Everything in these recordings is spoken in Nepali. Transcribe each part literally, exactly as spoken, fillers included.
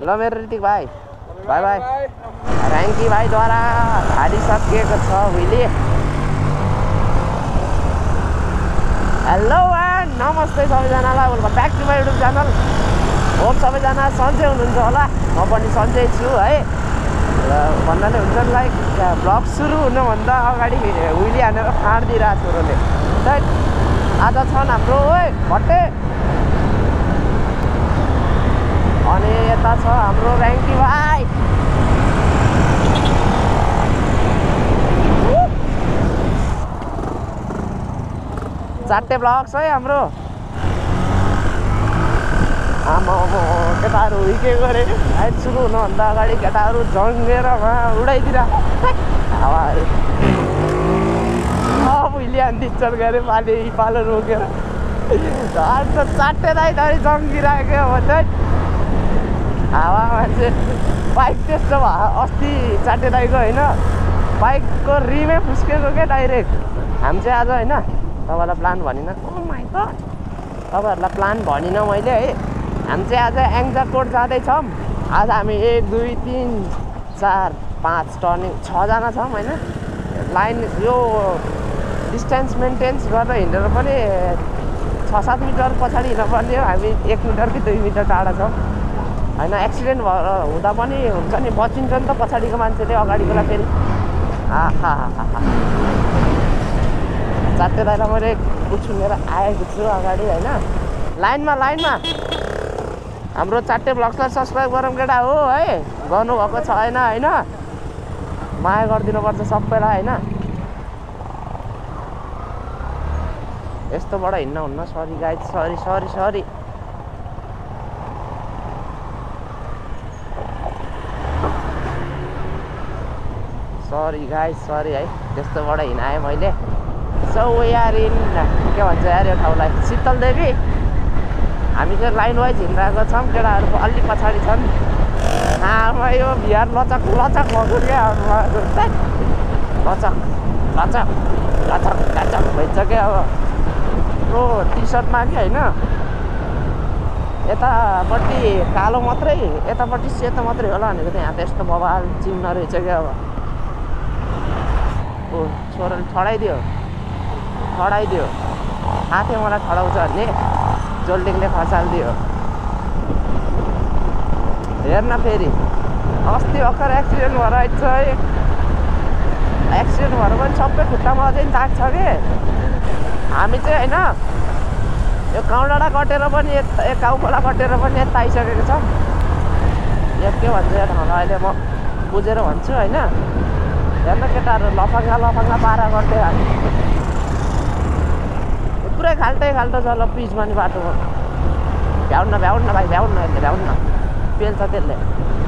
ल मेरो ऋतिक भाइ बाई बाई ऱ्याङ्की भाइद्वारा हालिसकिएको छ उहिले हेलो एन्ड नमस्ते सबैजनालाई welcome back to my YouTube channel hope सबैजना सन्चै हुनुहुन्छ होला म पनि सन्चै छु है र भन्नाले हुन्छ लाइक भ्लग सुरु हुनुभन्दा अगाडि उहिले हानेर फाँडिदिरहेको छोरोले आज छन् हाम्रो ओए भट्टे अनि यता छ हाम्रो ऱ्याङ्की भाइ चारटे ब्लग्स है हाम्रो आमा केटाहरू हुर्के गरे आइट सुरु हुनुभन्दा अगाडि केटाहरू जङ्गेर उडाइदिएर हावा उहिले दिन्छन् गरे पाले पालो रोकेर अन्त चारटे दाइधरि जङ्गिरहेको भन्छ हावा मान्छे बाइक त्यस्तो भयो अस्ति चारटे दाइको होइन बाइकको रिमै फुस्केको क्या डाइरेक्ट हामी चाहिँ आज होइन तपाईँलाई प्लान भनिनँ ओ माइ गड तपाईँहरूलाई प्लान भनिनँ मैले है हामी चाहिँ आज एङ्जाकोट जाँदैछौँ आज हामी एक दुई तिन चार पाँच टर्निङ छजना छौँ होइन लाइन यो डिस्टेन्स मेन्टेन्स गरेर हिँडेर पनि छ सात मिटर पछाडि हिँड्नुपर्ने हो हामी एक मिटर कि दुई मिटर टाढा छौँ होइन एक्सिडेन्ट भएर हुँदा पनि हुन्छ नि बचिन्छ नि त पछाडिको मान्छेले अगाडिकोलाई फेरि आहा चारटे दाइलाई मैले उछुनेर आएको छु अगाडि होइन लाइनमा लाइनमा हाम्रो चारटे ब्लग्सलाई सब्सक्राइब गरौँ केटा हो है गर्नुभएको छैन होइन माया गरिदिनुपर्छ सबैलाई होइन यस्तोबाट हिँड्न हुन्न sorry guys sorry sorry sorry sorry guys sorry है त्यस्तोबाट हिँडाएँ मैले सो वी आर इन के भन्छ यार यो ठाउँलाई शीतल देवी हामी चाहिँ लाइन वाइज हिँडिरहेको छौँ केटाहरू अलिक पछाडि छन् आमा यो बिहार लचक लचक भएको क्या लचक लचक लचक लचक भइन्छ क्या अब प्रो टी सर्टमा कि होइन यतापट्टि कालो मात्रै यतापट्टि सेतो मात्रै होला भनेको त यहाँ त यस्तो बबाल चिम्न रहेछ क्या अब ओ छोराले ठडाइदियो ठडाइदियो थाहा थियो मलाई ठडाउँछ भन्ने जोल्डिङले खसालिदियो हेर्न फेरि अस्ति भर्खर एक्सिडेन्ट भएर आइन्छ है एक्सिडेन्ट भएर पनि सबै खुट्टामा अझै दाग छ कि हामी चाहिँ होइन यो काउडाँडा कटेर पनि यता काउकोला कटेर पनि यता आइसकेको छ यो के भन्छ यो ठाउँलाई अहिले म बुझेर भन्छु होइन हेर्न केटाहरू लफाङ्गा लफाङ्गा पारा गर्थ्यो हामी पुरै खाल्टै खाल्टो छ ल पिचमा नि बाटोमा भ्याउन्न भ्याउन्न भाइ भ्याउन्न यसले भ्याउन्न पेल्छ त्यसले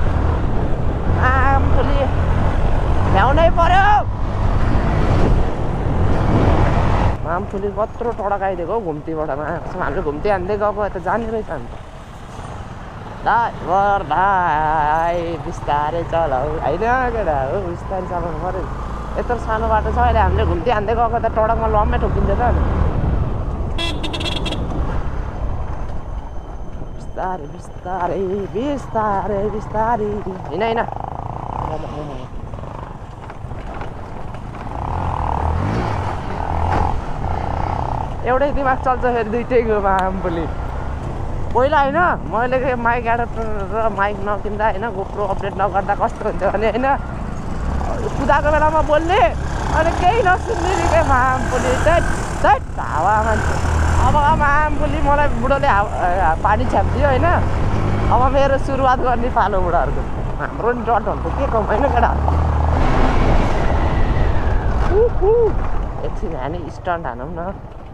आम फुली भ्याउनै पर्यो आम फुली कत्रो टडकाइदिएको हौ घुम्तीबाट हामीले घुम्ती हान्दै गएको यता जाने रहेछ अन्त ड्राइभर भाइ बिस्तारै चलाऊ होइन केटा हो बिस्तारै चलाउनु पऱ्यो यत्रो सानो बाटो छ अहिले हामीले घुम्ती हान्दै गएको त टडकमा लम्मै ठोकिन्छ त बिस्तारै बिस्तारै बिस्तारै बिस्तारै होइन होइन एउटै दिमाग चल्छ फेरि दुइटैकोमा आम्बुली पहिला होइन मैले माइक एडाप्टर र माइक नकिन्दा होइन गोप्रो अपडेट नगर्दा कस्तो हुन्छ भने होइन कुदाएको बेलामा बोल्ने अनि केही नसुन्ने नि क्या आम्बुली चाहिँ हावा मान्छे अब आम्बुली मलाई बुढोले हावा पानी छ्यापिदियो होइन अब मेरो सुरुवात गर्ने पालो बुढाहरूको हाम्रो नि डट हुन्छ के कम होइन केटा एकछिन हामी स्टन्ट हानौँ न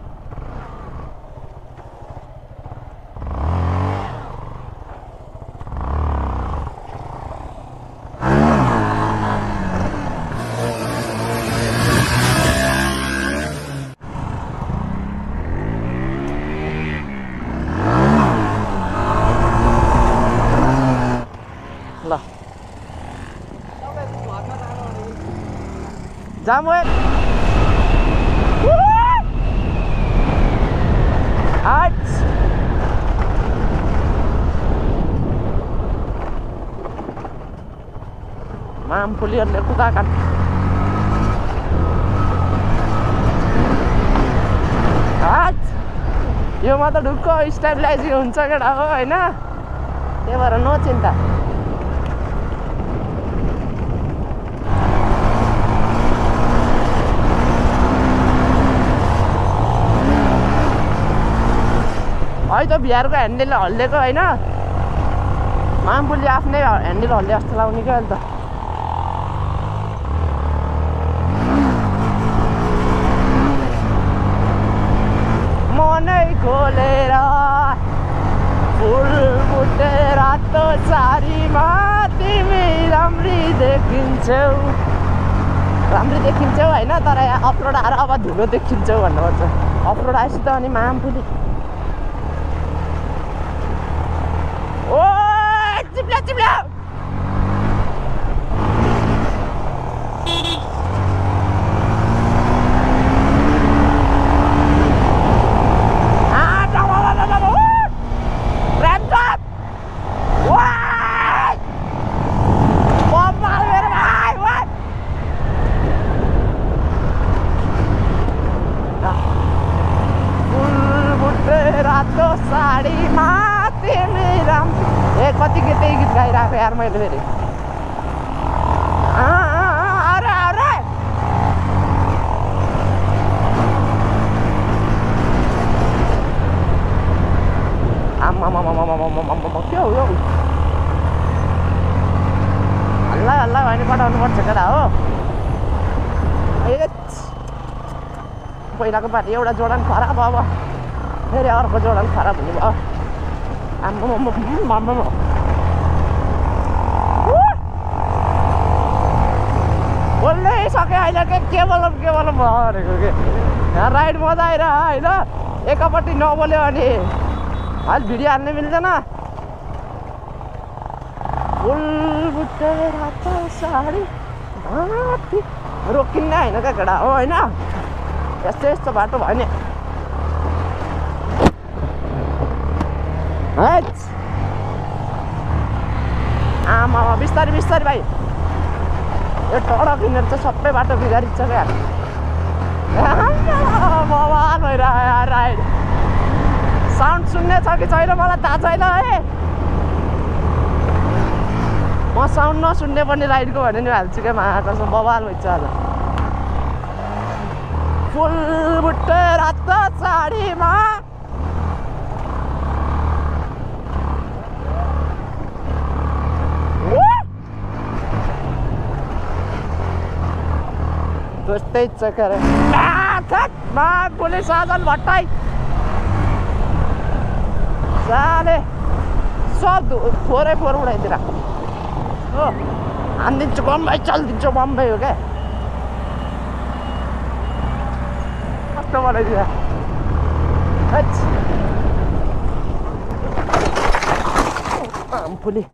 जाम है मामपुलीहरूले कुदाकान यो म त ढुक्क स्टेबलाइजिङ हुन्छ केटा हो होइन त्यही भएर नो चिन्ता है त बिहारको ह्यान्डलले हल्लेको होइन मामपुली आफ्नै ह्यान्डल हल्ले जस्तो लाउने क्या अहिले त मनै खोलेर फुल फुटे रातो सारीमा तिमी राम्री देखिन्छौ राम्री देखिन्छौ होइन तर यहाँ अपलोड आएर अब धुलो देखिन्छौ भन्नुपर्छ अपलोड आएपछि त अनि मामपुली ओ चिप्ला चिप्ला साडीमा तिमी राम ए कति गीत त्यही गीत गाइरहेको यार मैले फेरि अरे अरे आम्मामामामामामामामा के हो यो हल्ला हल्ला भयो भने पठाउनु पर्छ केटा हो ए पहिलाको पार्टी एउटा जोडान खराब अब फेरि अर्को जोडान खराब हुने भयो आम्मामामा बोल्नै सक्यो अहिले के केवल केवल भनेको के यहाँ राइड मजा आइरह होइन एकपट्टि नबोल्यो भने अहिले भिडियो हाल्ने मिल्दैन फुल बुट्टे रातो साडी माथि रोकिन्न होइन क्या केटा हो होइन यस्तो यस्तो बाटो भयो नि आमा बिस्तारै बिस्तारै भाइ यो टडक हिँडेर चाहिँ सबै बाटो बिगारिन्छ क्या बवाल भइरह्यो यार राइड साउन्ड सुन्ने छ कि छैन मलाई थाहा छैन है म साउन्ड नसुन्ने पनि राइडको भने नि हाल्छु क्या महाकसम बवाल भइन्छ आज फुल बुट्टे रातो साडीमा त्यस्तै छ के अरे पुलिस साधन भट्टाई साले सब फोरै फोर उडाइदिएर हो हानिदिन्छु बम्बई चलिदिन्छु बम्बई हो क्या कस्तो बनाइदिएर पुलिस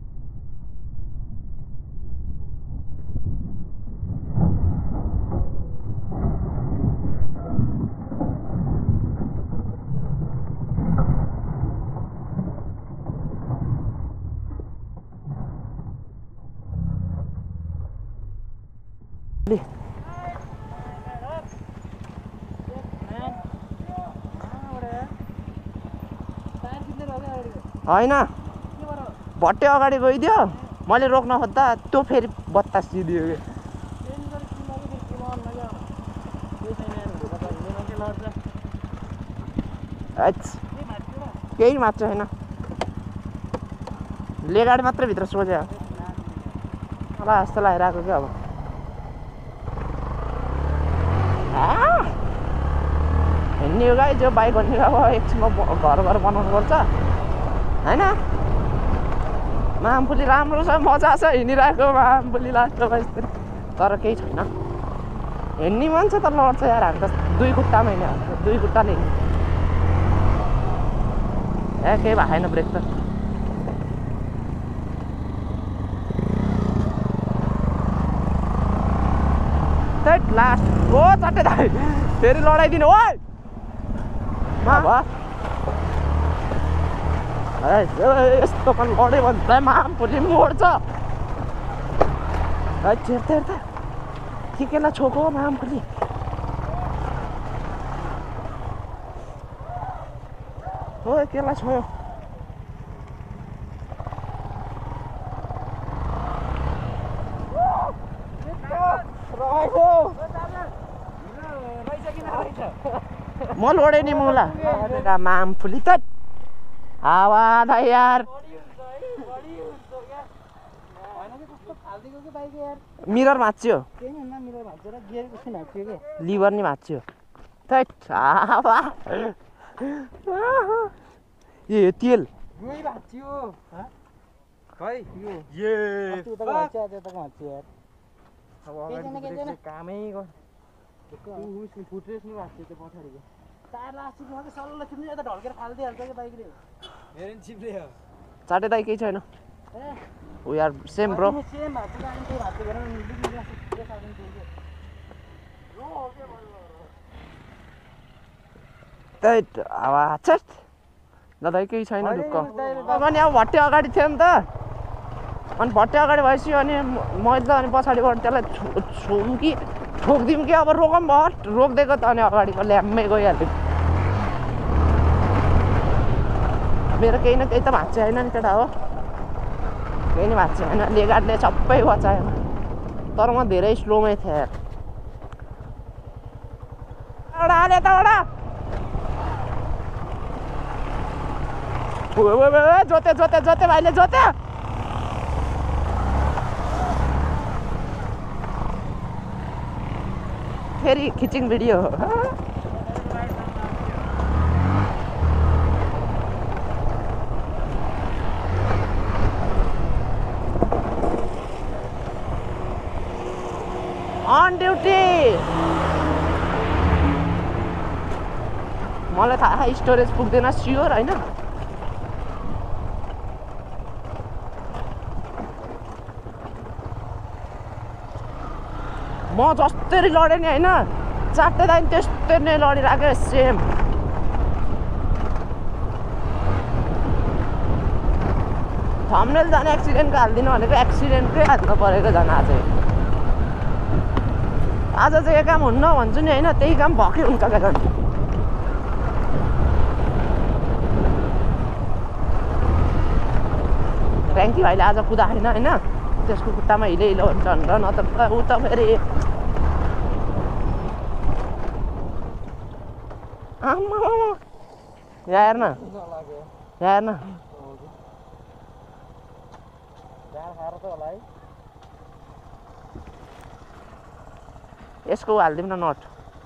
होइन भट्टे अगाडि गइदियो मैले रोक्न खोज्दा त्यो फेरि बत्तासिदियो केही मात्र होइन लेगाडी मात्रै भित्र सोझ्यो मलाई जस्तो लागिरहेको क्या अब हिँड्ने हो गाई जो बाइक हिँड्ने अब एकछिनमा घर घर बनाउनु पर्छ होइन मामपुली राम्रो छ मजा छ हिँडिरहेको मामपुली लास्टमा यस्तो तर केही छैन हिँड्ने मान्छे त लड्छ यार हामी त दुई खुट्टामा हिँड्यो दुई खुट्टाले हिँड्यो ए केही भएको छैन ब्रेक त त्यही लास्ट ओ चट्टे दाइ फेरि लडाइदिनु ओ यस्तो पनि लड्यो भने चाहिँ मामपुली मोड्छ हेर्दा हेर्दा के केलाई छोको मामफुली हो केलाई छोयो म लोडे नि मुला मामफुली त हावा न यार मिरर भाँच्यो लिभर नि भाँच्यो ए तेल कामै चाटे दाइ केही छैन वी आर सेम ब्रो त्यही आवाज दादा केही छैन ढुक्क अनि अब भट्टे अगाडि थियो नि त अनि भट्टे अगाडि भएपछि अनि मैले त अनि पछाडिबाट त्यसलाई छुम कि ठोकिदिउँ कि अब रोकौँ भट रोकिदिएको त अनि अगाडिको ल्याम्मै गइहाल्यो मेरो केही न केही त भाँच्यो होइन नि केटा हो केही नि भाँच्यो होइन लेगाडले सबै बचाएन तर म धेरै स्लोमै थिएँ एउटा हाले त एउटा जोते जोते जोते भाइले जोते फेरि खिचिङ भिडियो अन ड्युटी मलाई थाहा स्टोरेज पुग्दैन स्योर होइन म जस्तै लडेँ नि होइन चारवटा दाइन त्यस्तै नै लडिरहेको सेम थम्बनेल जाने एक्सिडेन्टको हालिदिनु भनेको एक्सिडेन्टकै हाल्नु परेको झन् आज आज चाहिँ यो काम हुन्न भन्छु नि होइन त्यही काम भएकै हुन्छ क्या झन् ट्याङ्की भाइले आज कुदाएन होइन त्यसको खुट्टामा हिले हिलो हुन्छ भनेर न त ऊ त फेरि आमा यहाँ हेर्न यहाँ हेर्न यसको हालिदिउँ न नट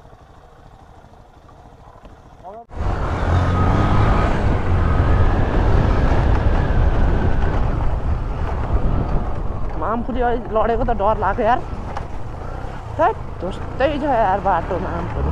मामफुली लडेको त डर लाग्यो यार थैट जस्तै छ यार बाटो मामफुली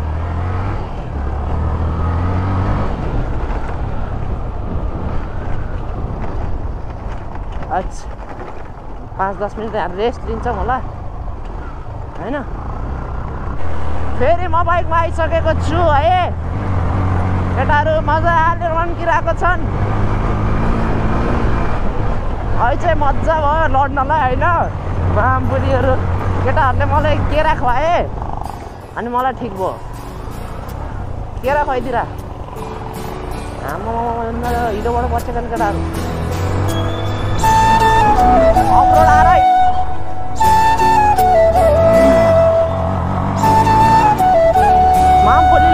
अच्छा पाँच दस मिनट यहाँ रेस्ट लिन्छौँ होला होइन फेरि म बाइकमा आइसकेको छु है केटाहरू मजाले रन्किरहेको छन् अहिले चाहिँ मजा भयो लड्नलाई होइन मामफुलीहरू केटाहरूले मलाई केरा खुवाए अनि मलाई ठिक भयो केरा खुवाइदिएर हाम्रो हिलोबाट बसेका केटाहरू अफरोड आएर मामफुली